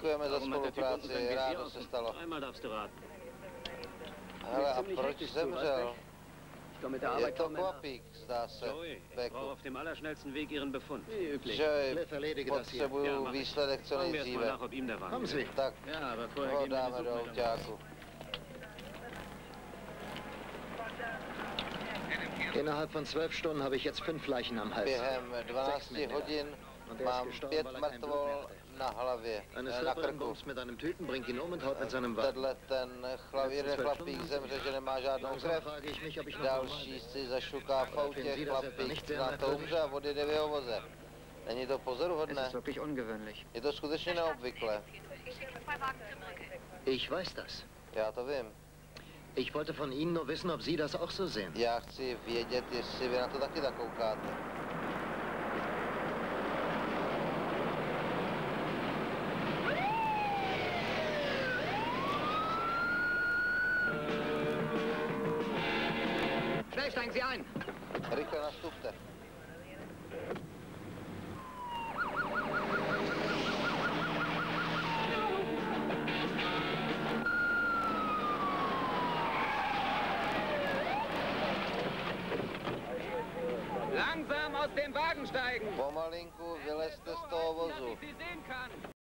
Děkujeme za spolupráci, rádo se stalo. Hele, a proč zemřel? Je to chlapík, zdá se, Beku. Že potřebuju výsledek co nejdříve. Tak ho dáme do autáku. Innerhalb von 12 Stunden habe ich jetzt 5 Leichen am Hals. Během 12 hodin mám 5 mrtvol na hlavě, na krku. Tenhle ten jeden chlapík zemře, že nemá žádnou krev. Další si zašuká v autě, chlapík na to umře a odjede v jeho voze. Není to pozoruhodné? Je to skutečně neobvyklé. Ich weiß das. Já to vím. Ich wollte von Ihnen nur wissen, ob Sie das auch so sehen. Já chci vědět, jestli vy na to taky tak koukáte. Schnell steigen Sie ein! Rychle nastupte. Langsam aus dem Wagen steigen! Pomalinku vylezte z toho vozu.